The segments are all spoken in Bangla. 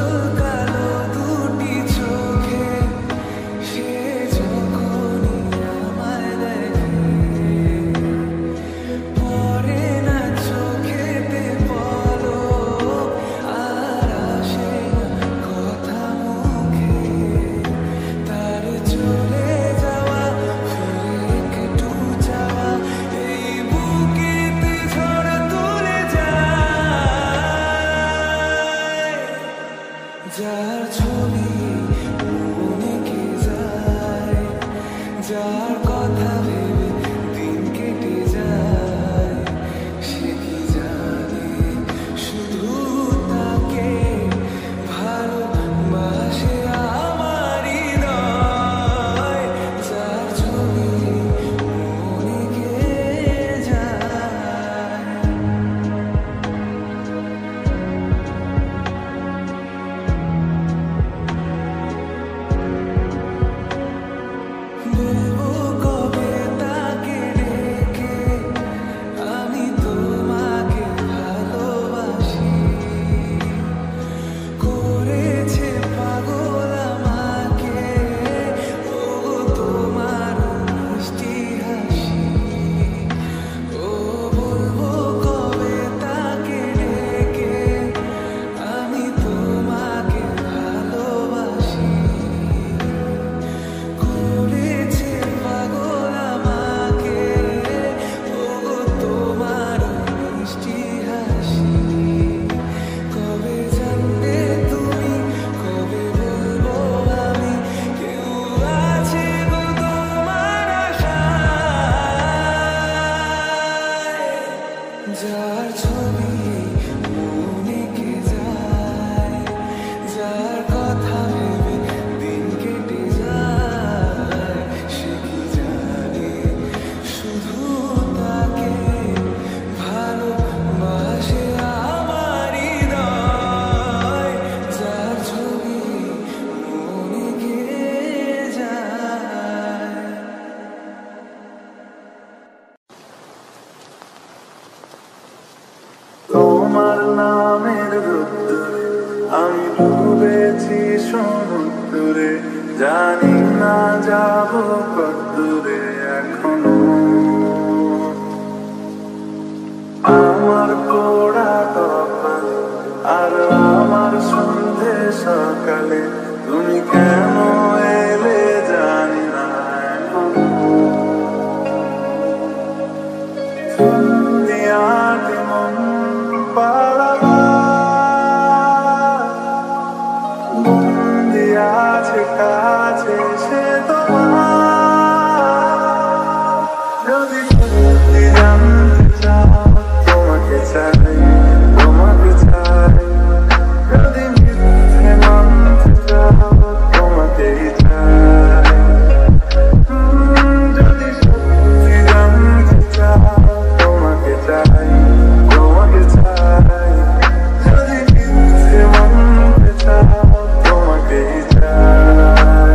তোমাকে চাই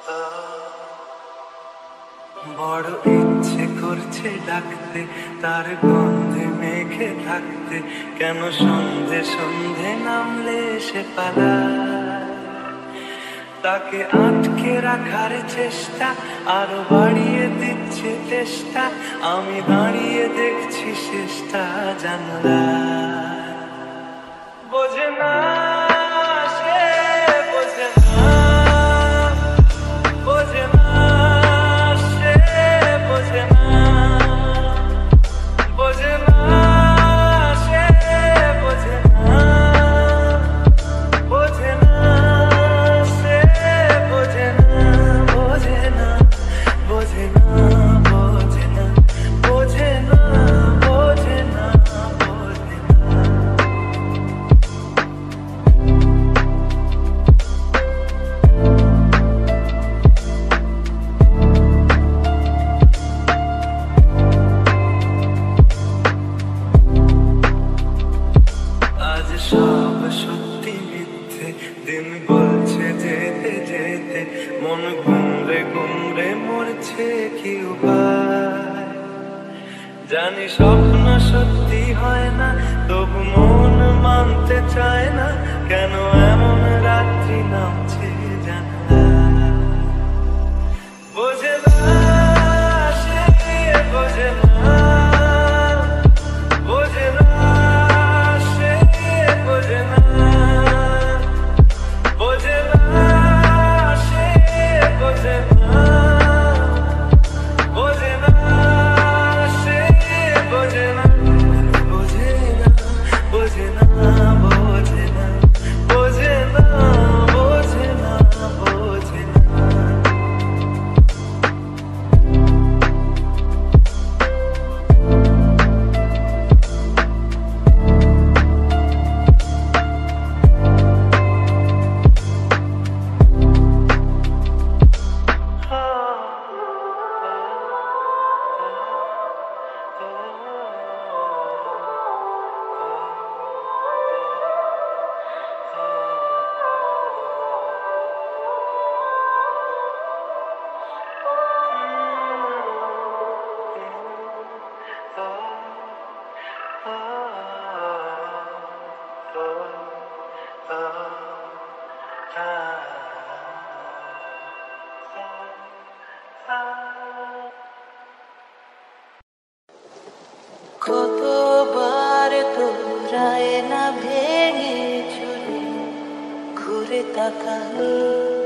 বড় ইচ্ছে করছে ডাকতে, তার গন্ধে মেঘে থাকতে, কেন সন্ধে সন্ধে নামলে সে পালায়। তাকে আটকে রাখার চেষ্টা আরো বাড়িয়ে দিচ্ছে চেষ্টা, আমি দাঁড়িয়ে দেখছি শেষটা জানলায়। বোঝে না সে, বোঝে না, বোঝে না সে, বোঝে না, বোঝে না সে, বোঝে না, বোঝে না সে, বোঝে না, বোঝে না, বোঝে না, বোঝে না, বোঝে না, বোঝে না, বোঝে না। আজ সব সত্যি মিথ্যে, দিন বলছে যেতে যেতে, মন ঘুমরে ঘুমরে মরছে কি উপায়। জানি স্বপ্ন সত্যি হয় না, তবু মন মানতে চায় না, কেন এমন রাত্রি নামছে জানলায়। বোঝে না সে, বোঝে না, বোঝে না সে, বোঝে না, বোঝে না সে, বোঝে না, বোঝে না সে, বোঝে না, বোঝে না, বোঝে না, বোঝে না, বোঝে না, বোঝে না, বোঝে না। কতবার তোরায় না ভেঙে চলে ঘুরে তাকাই,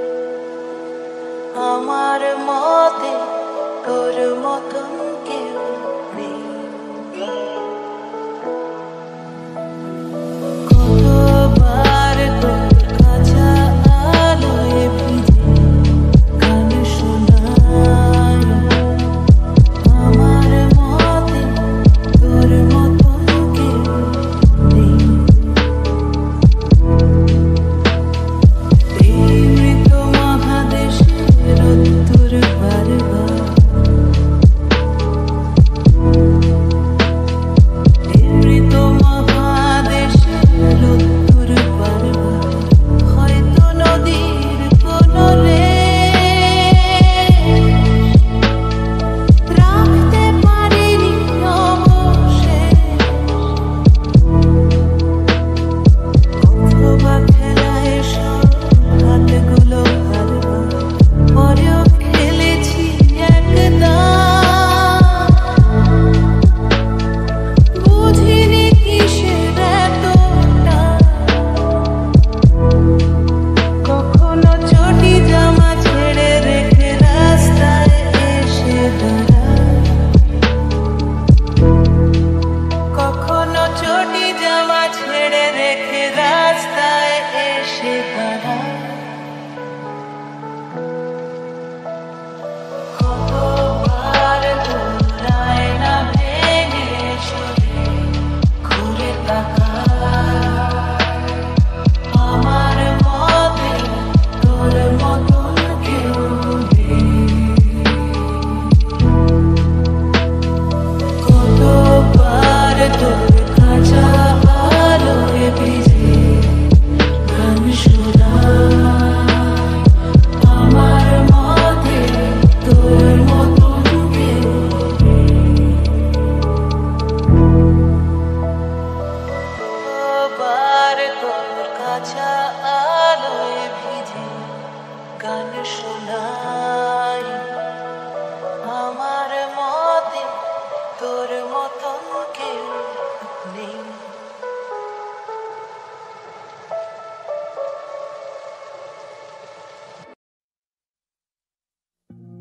আমার মতে তোর মতন কেউ নেই। কতবার তোর কাঁচা আলোয় ভিজে গান শোনাই, আমার মতে তোর মতন কেউ নেই। এই মৃত মহাদেশের উত্তর বারবার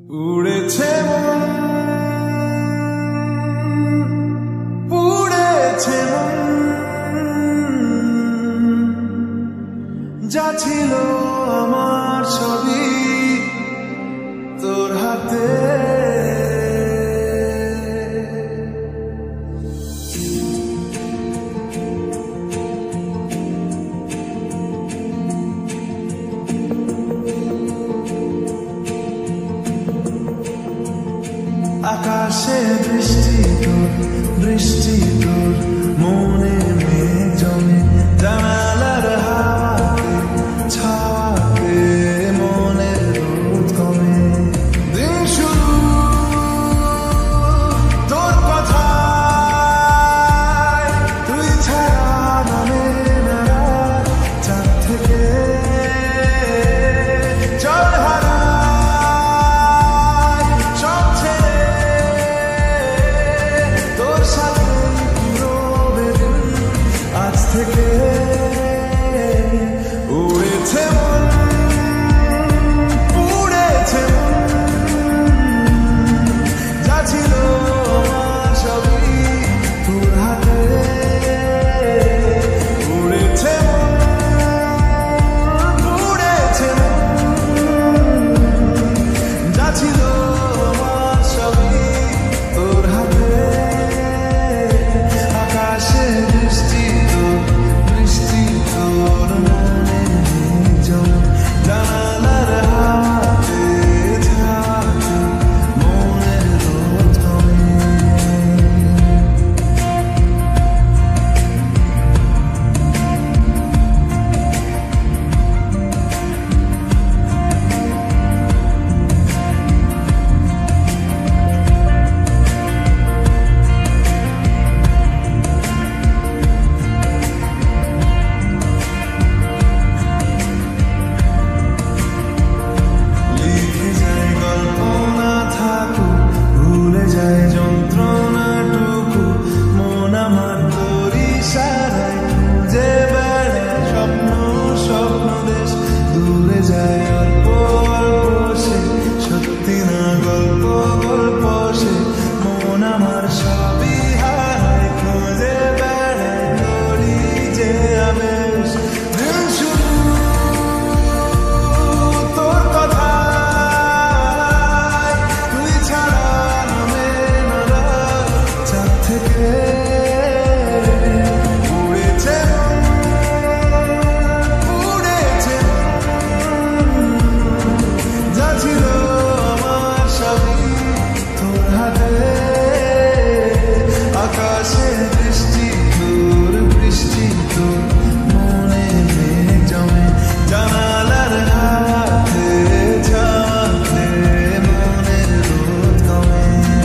উড়েছে মন, পুড়েছে মন, যা ছিল আমার সবই তোর হাতে। আকাশে বৃষ্টি তোর, বৃষ্টি তোর, মনে মেঘ জমে, জানালার হাওয়াতে ছাওয়াতে মনের রোদ কমে। দিন শুরু তোর কথায়, তুই ছাড়া নামে না রাত, চাঁদ থেকে জল হারায় সব ছেড়ে, তোর সাথে পুরো বেদিন আজ থেকে। উড়েছে মন, পুড়েছে মন, যা ছিল আমার সবই তোর হাতে। উড়েছে মন, পুড়েছে মন, যা ছিল আমার সবই তোর হাতে। আকাশে বৃষ্টি তোর, বৃষ্টি তোর, মনে মেঘ জমে, জানালার হাওয়াতে ছাওয়াতে মনের রোদ কমে। লিখে যায় গল্প না থাকুক, ভুলে যায় যন্ত্রণাটুকু, মন আমার তোর ইশারায় খুঁজে বেড়ায় স্বপ্ন, স্বপ্ন দেশ। দূরে যায় অল্প অল্প সে, সত্যি না গল্প গল্প সে, মন আমার সবই হারায় খুঁজে বেড়ায় তোরই যে আবেশ। দিন শুরু তোর কথায়, তুই ছাড়া নামে না রাত, চাঁদ থেকে। উড়েছে মন, পুড়েছে মন, যা ছিল আমার সবই তোর হাতে। আকাশে বৃষ্টি তোর, বৃষ্টি তোর, মনে মেঘ জমে, জানালার হাওয়াতে ছাওয়াতে মনের রোদ কমে।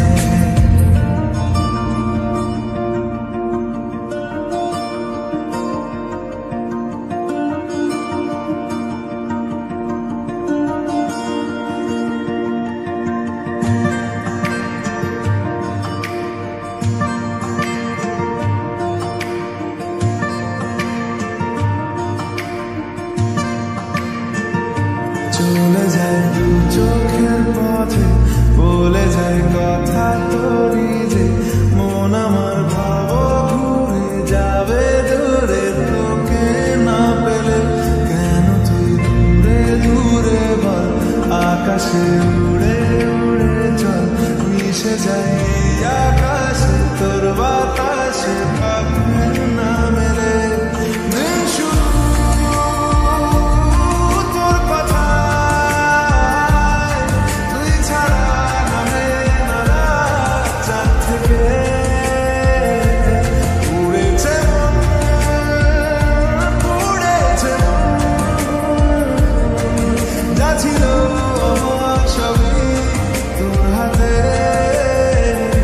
চলে যায় দু চোখের পথে, বলে যায় কথা তোরই যে, মন আমার ভাব ঘুরে যাবে দূরে, তোকে না পেলে কেন তুই দূরে দূরে বল। আকাশে উড়ে উড়ে চল, মিশে যায় এই আকাশে তোর বাতাসে, পাখি না মেলে। দিন শুরু তোর কথায়, তুই ছাড়া নামে না রাত, চাঁদ থেকে। উড়েছে মন, পুড়েছে মন, যা ছিল আমার সবই তোর হাতে।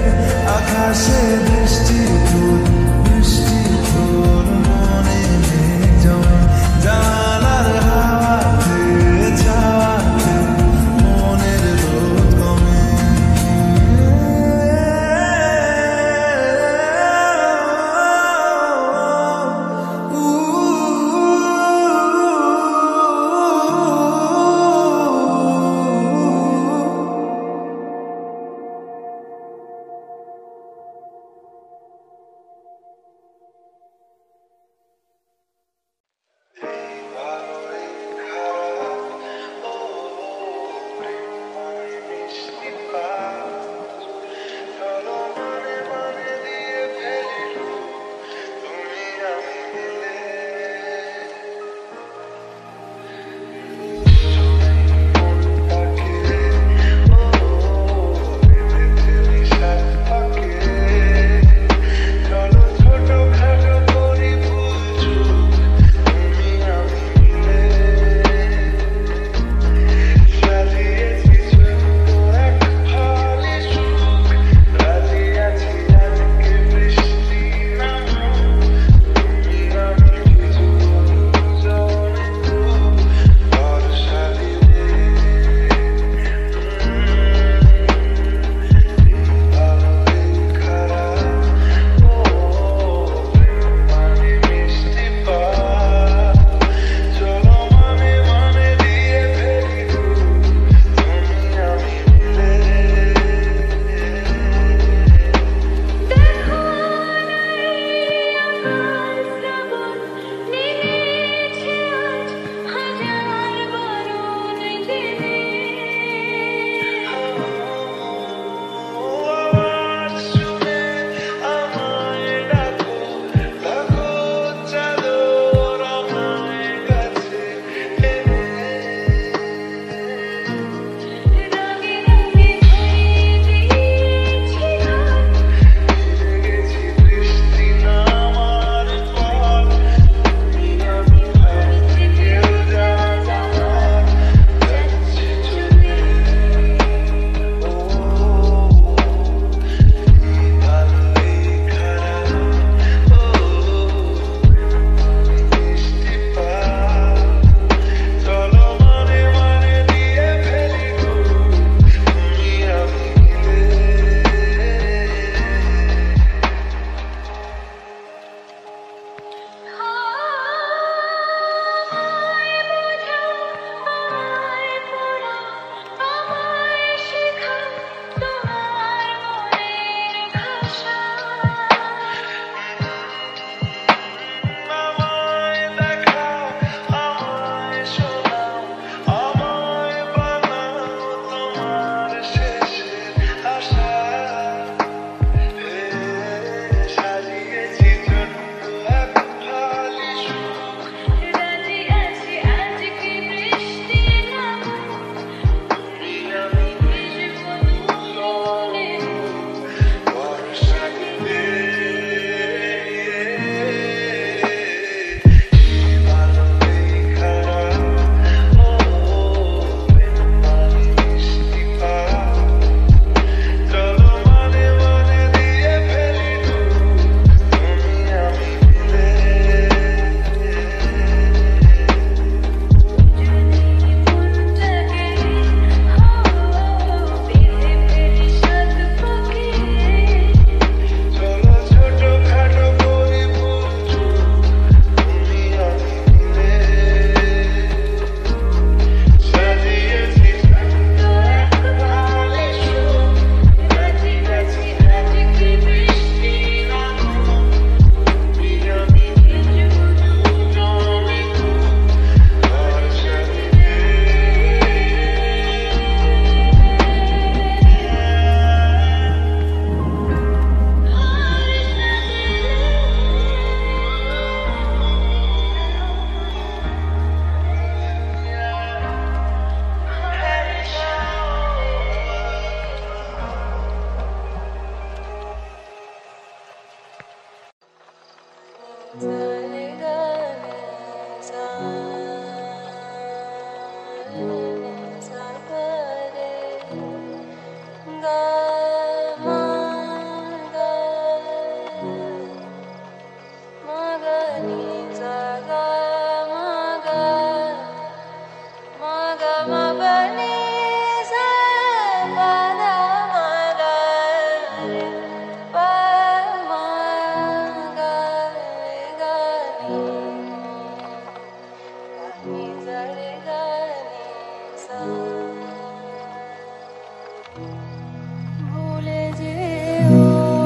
ভুলে যেও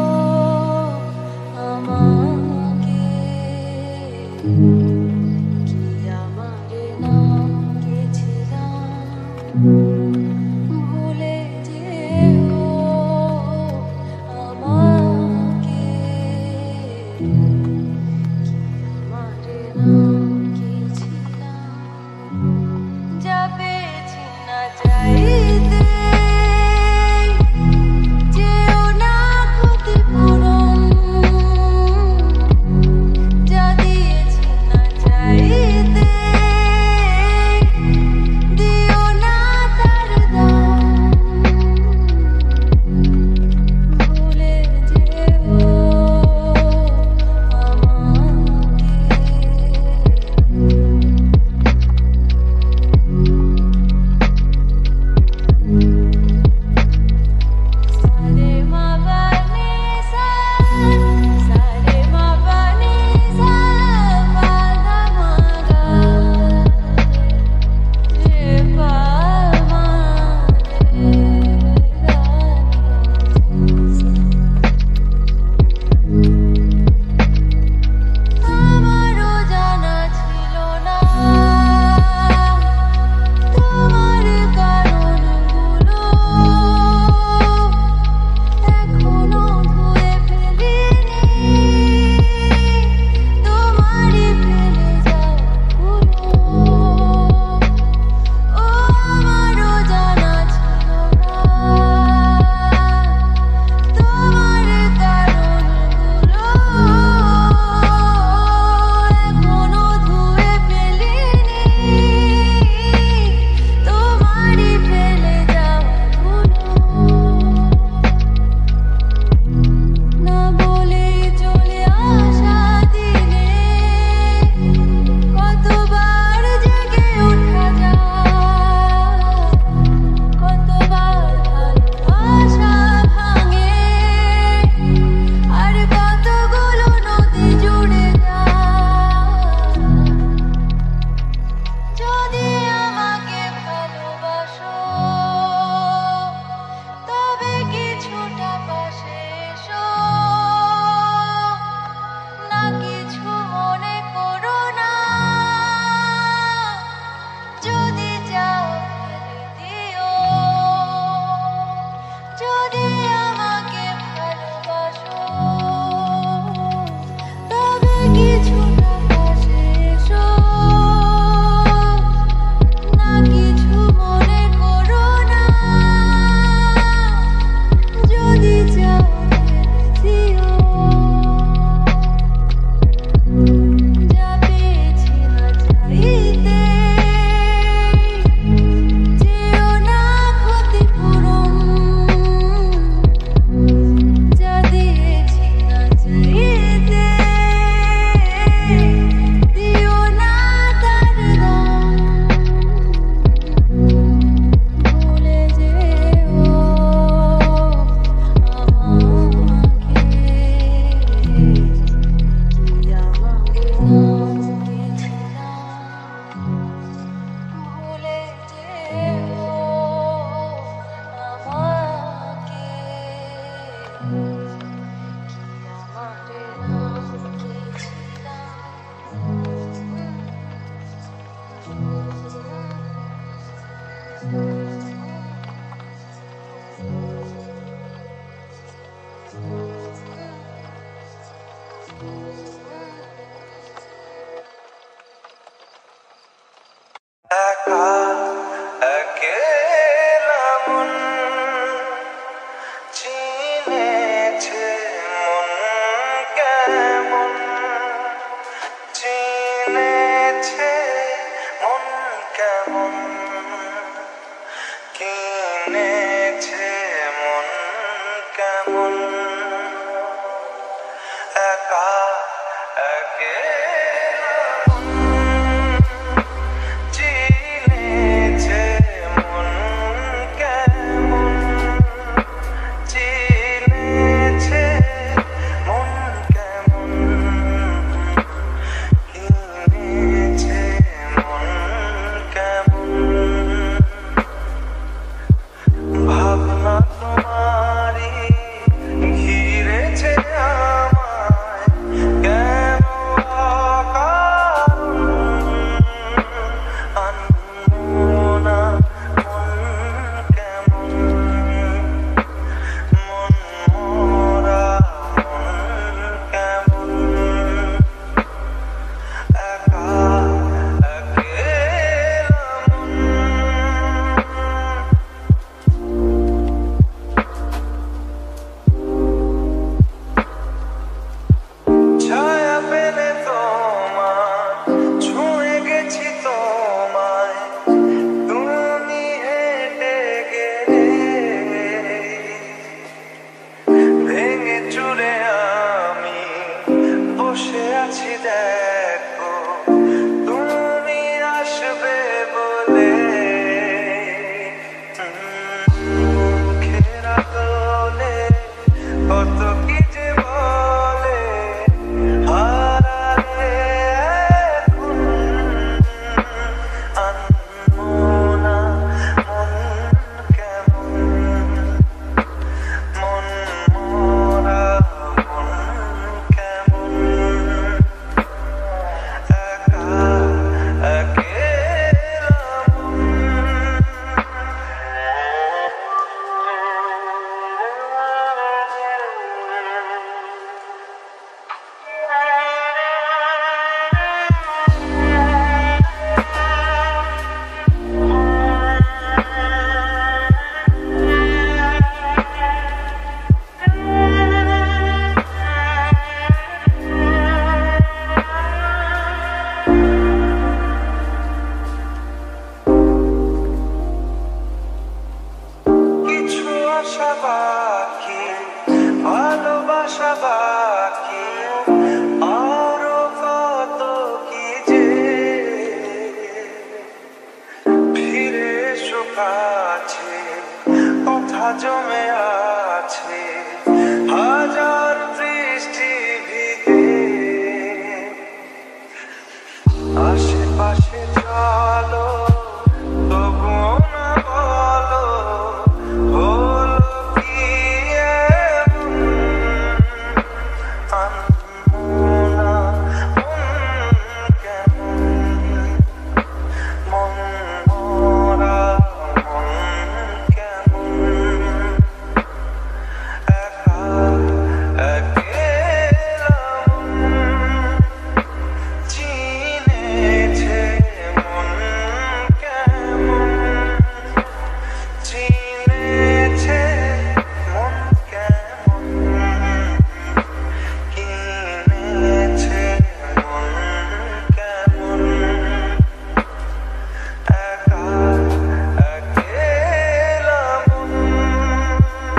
আমাকে, কি আমার নাম গেছিলাম। ভুলে যেও আমাকে, কি আমার নাম গেছিলাম। যাবে চিনা যাইতে আশা বাকি, ভালোবাসা বাকি, আরো কত কি যে ফিরে এসো কাছে, কথা জমে আছে হাজার বৃষ্টি ভিজে। আশেপাশে চলো তবুও না বলো হলো কি এমন, আনমনা মন কেমন, মন মরা মন কেমন, একা একেলা মন চিনেছে মন কেমন, চিনেছে মন কেমন, কিনেছে মন কেমন, একা একেলা মন।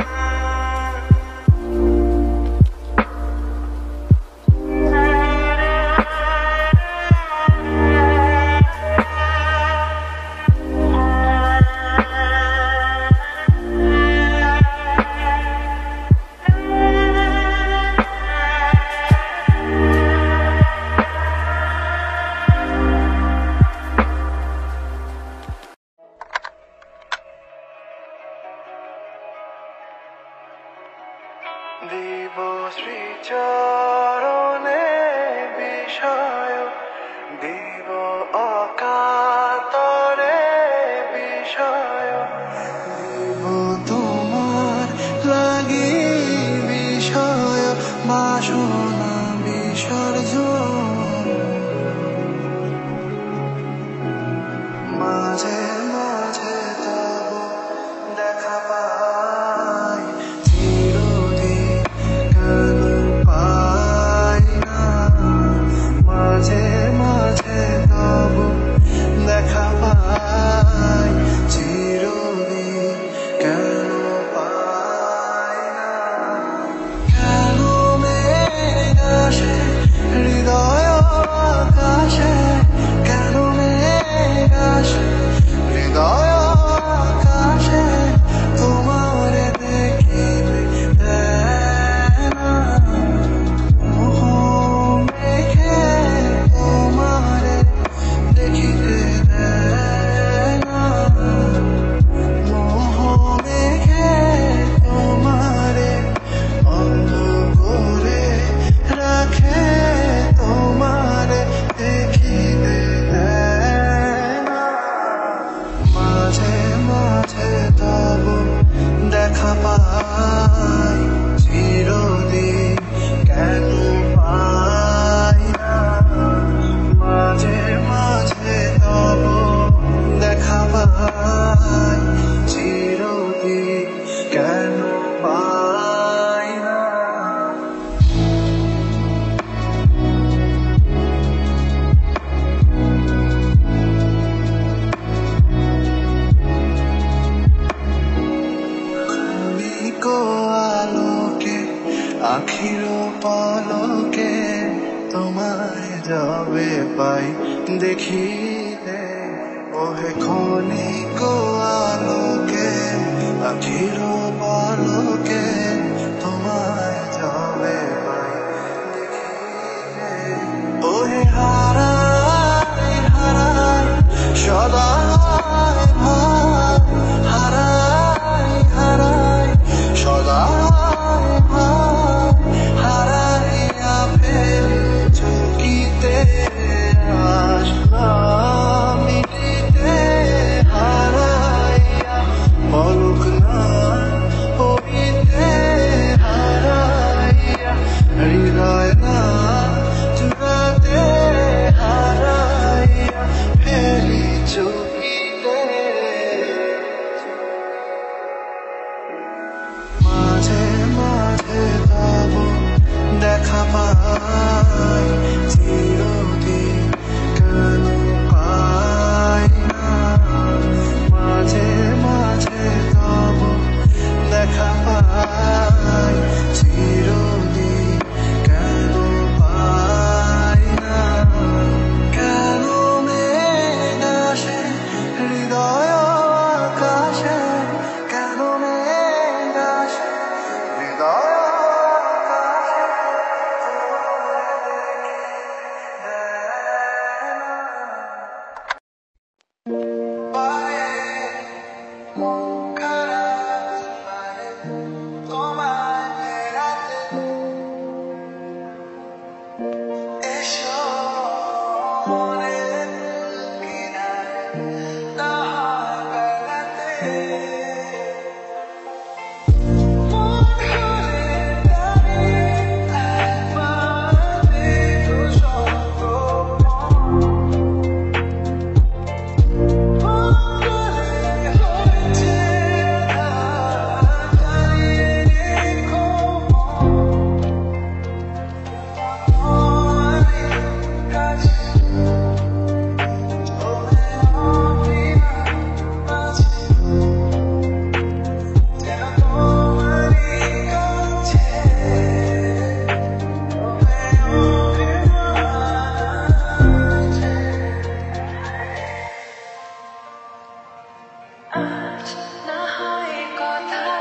দিব শ্রীচরণে বিষয়, দিব অকাতরে বিষয়, দিব তোমার লাগি বিষয়, বাসনা বিসর্জন, মাঝে মাঝে তব দেখা পাই, চিরদিন কেন পাই না, মাঝে মাঝে তব দেখা পাই, চিরদিন কেন পাই না, কেন মেঘ আসে হৃদয় আকাশে, কেন মেঘ আসে হৃদয় আকাশে, তোমারে দেখিতে দেয় না, মোহ মেঘে তোমারে দেখিতে দেয় না, মোহ মেঘে তোমারে অন্ধ করে রাখে, তোমারে দেখিতে দেয় না, মাঝে মাঝে তব দেখা পাই, চিরদিন কেন পাই না, মাঝে মাঝে তব দেখা পাই, চিরদিন কেন পাই না। ক্ষণিক আলোকে আখির পলকে তোমায় যাবে পাই দেখিতে, ওহে ক্ষণিক আলোকে আখির পলকে তোমায় যাবে পাই দেখিতে, ওহে হারাই হারাই সদা ভাই, হারাই হারাই সদা ভাই, হারাইয়া ফেলি চকিতে আশা মিটিতে, হারাইয়া পলক না পড়িতে, হারাইয়া হৃদয় না চূড়াতে, হারাইয়া ফেলি চকিতে, মাঝে মাঝে তব দেখা পাই, চিরদিন কেন পাই না, মাঝে মাঝে তব দেখা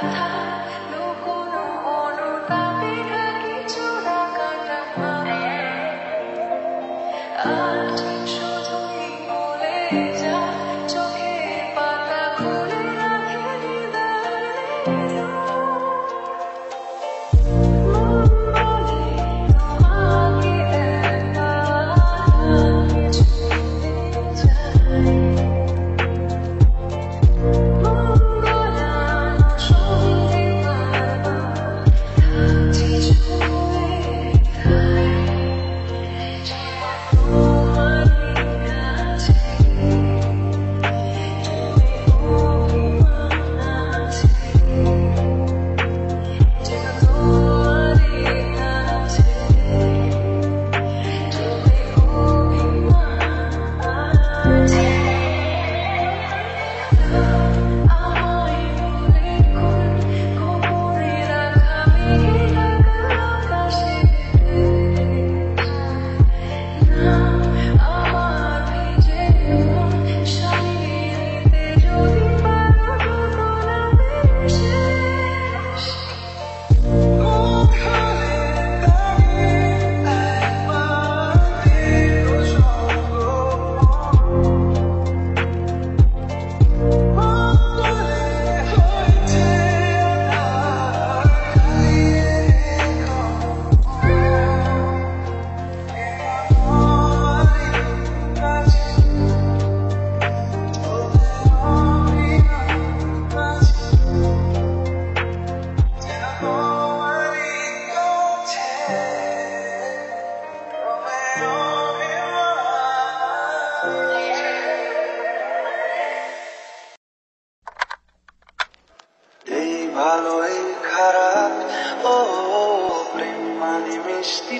ভালো এই খারাপ ও প্রেম মানে মিষ্টি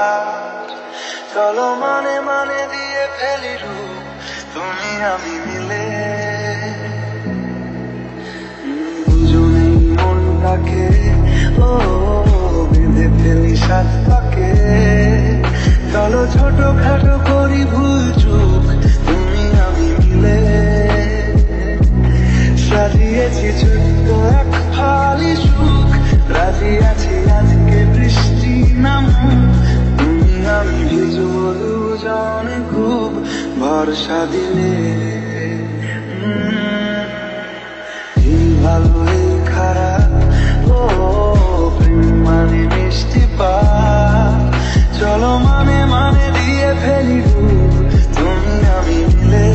পাঠ চলো মানে মানে দিয়ে ফেলি রূপ তুমি আমি মিলে দুজনেই মনটাকে ও বেঁধে ফেলি সাত পাকে চলো ছোট খাটো করি ভুল চুক তুমি আমি মিলে সাজিয়েছি ছোট্ট এক ফালি সুখ রাজি আছি আজকে বৃষ্টি নামুক তুমি আমি ভিজবো দুজনে খুব ভরসা দিলে এই ভালো এই খারাপ ও প্রেম মানে মিষ্টি পাঠ চলো মানে মানে দিয়ে ফেলি রূপ তুমি আমি মিলে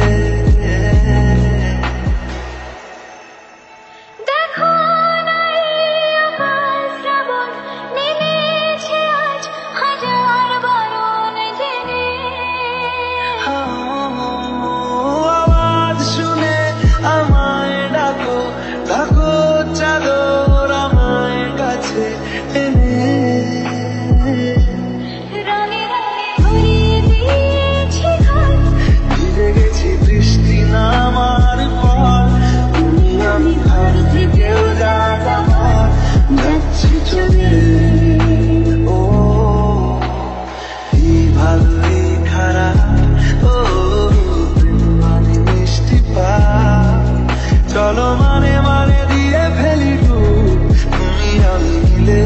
চলো মানে মানে দিয়ে ফেলি রূপ তুমি আমি মিলে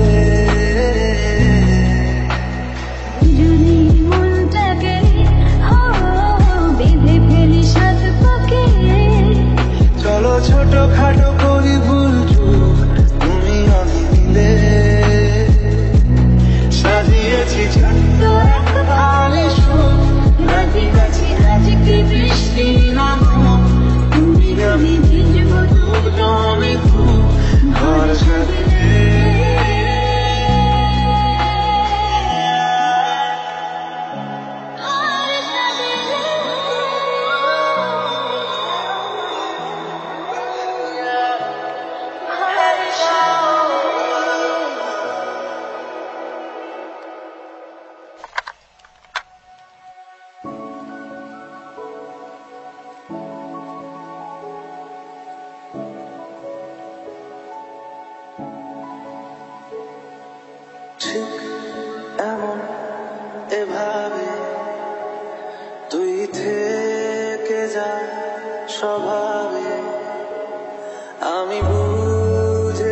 দুজনেই মনটাকে বেঁধে ফেলি সাত পাকে চলো ছোট খাটো করি ভুল চুক তুমি আমি মিলে সাজিয়েছি ছোট্ট এক ফালি সুখ রাজি আছি আজকে বৃষ্টি নামুক তুমি আমি ভিজবো দুজনে খুব ভরসা দিলে ঠিক এমন এভাবে তুই থেকে যা স্বভাবে আমি বুঝে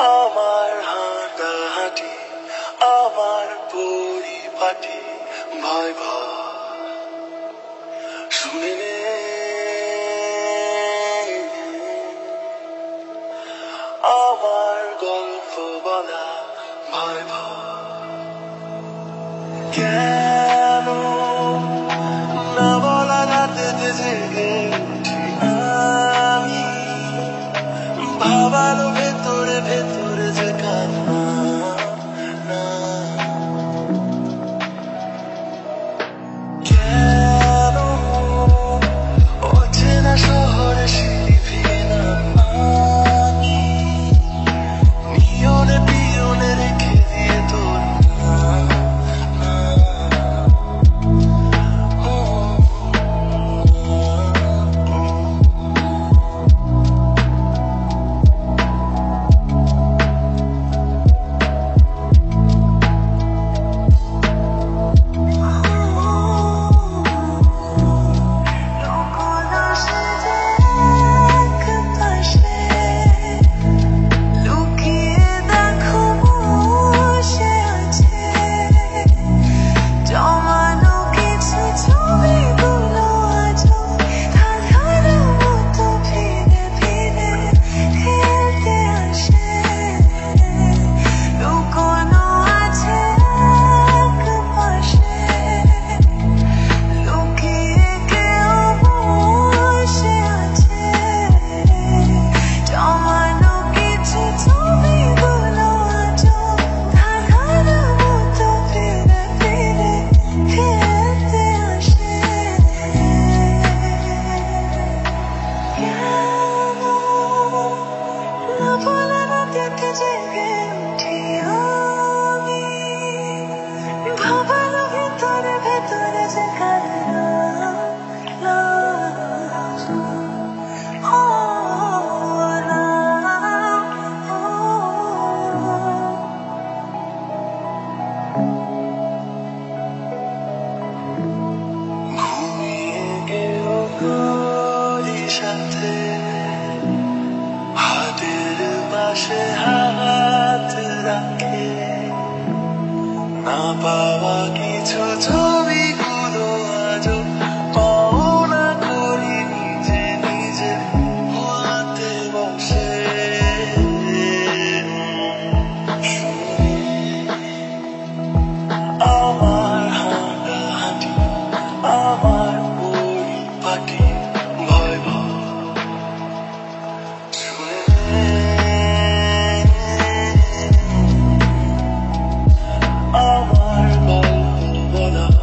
আমার হাঁটা হাঁটি, আমার পরিপাটি, ভয় ভয় শুনে নে। আমার গল্প বলা ভয় ভয় কেন না বলা রাতে জেগে উঠি আমি, ভাবালো ভেতরে ভেতরে যে কান্না না। কেন অচেনা শহরে সিঁড়ি ফিরে না আমি, নিয়নে পিয়নে রেখে দিয়ে তোর নাম না। ও, জেগে উঠি আমি, ভাবালো ভেতরে ভেতরে যে কান্না না। ও, না, ও। ঘুমিয়ে গেও তোরই সাথে, হাতের পাশে হাত রাখে, না পাওয়া কিছু ছবিগুলো আজও পাওনা করি নিজে নিজে হাতে বসে। শুনে আমার হাঁটা হাঁটি, আমার পরিপাটি, ভয় ভয় শুনে আমার গল্প বলা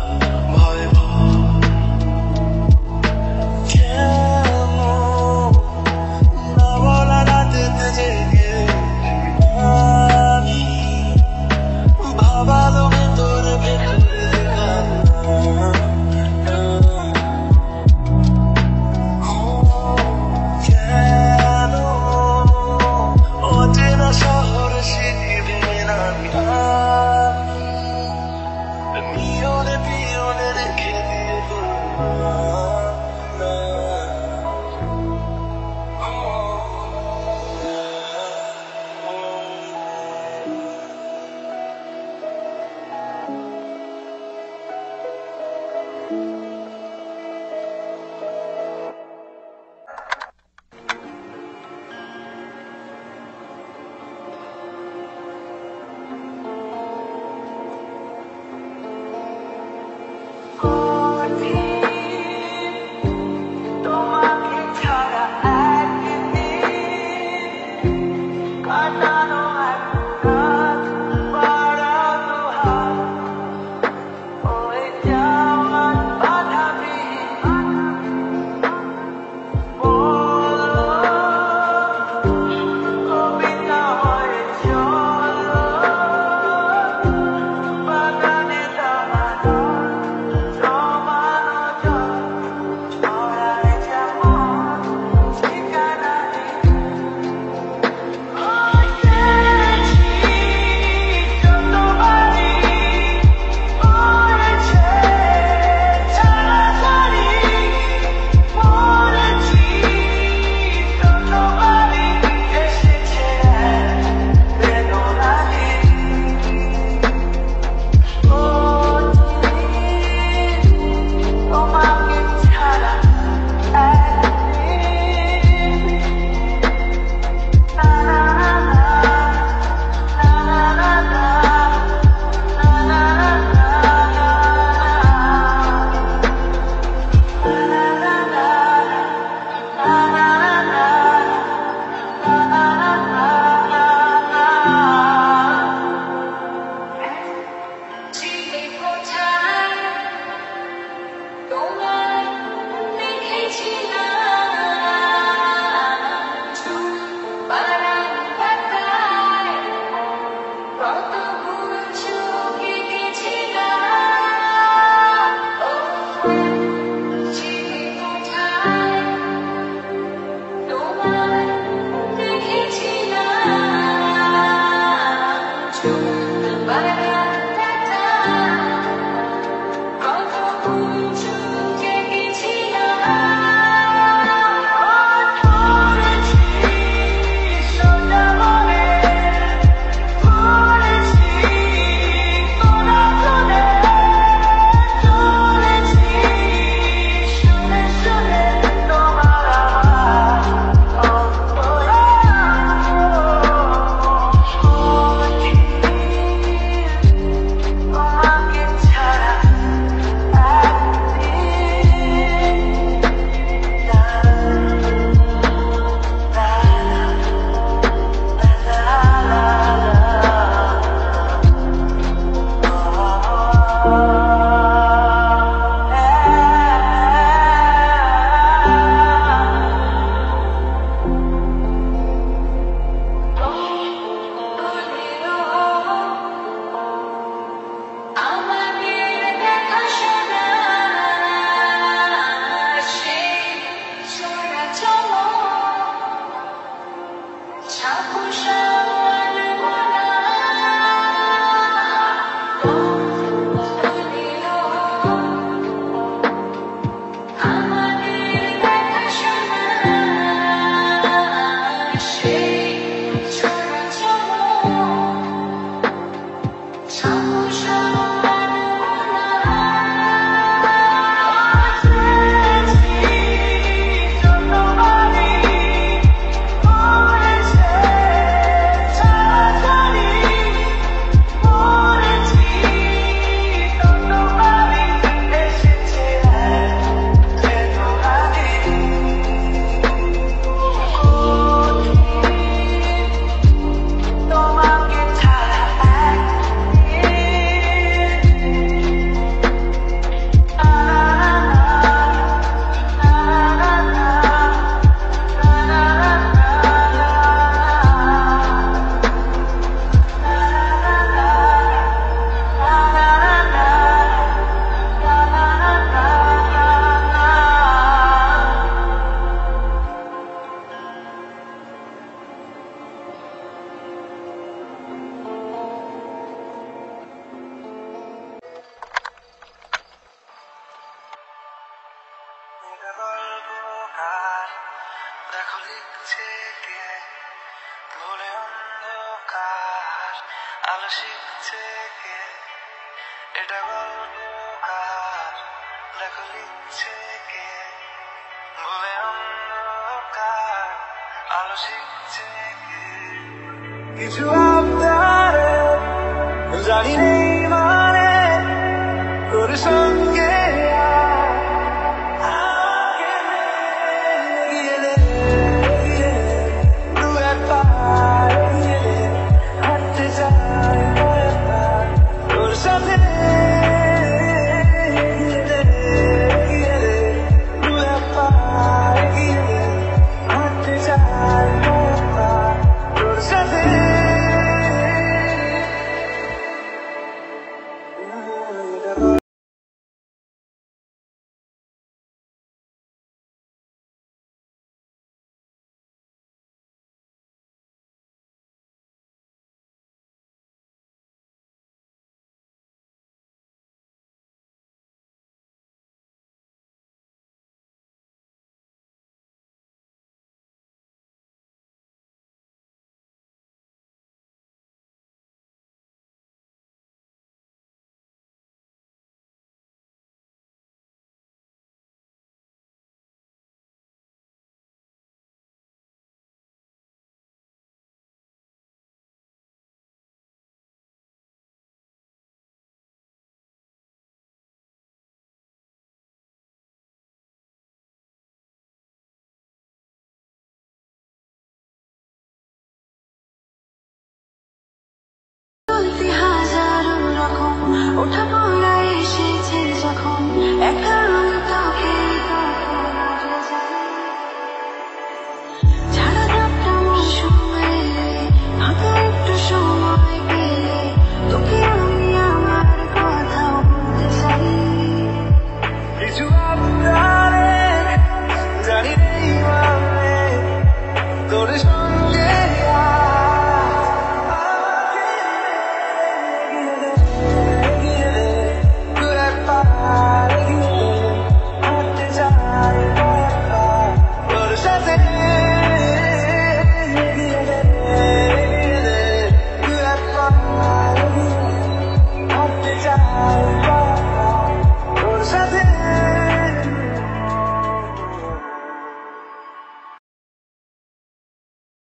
দেখো লিখছে কে ভুলে অন্ধকার আলো শিখছে কে এটা গল্পকার দেখো লিখছে কে ভুলে অন্ধকার আলো শিখছে কে কিছু আবদারে জানি নেই মানে তোর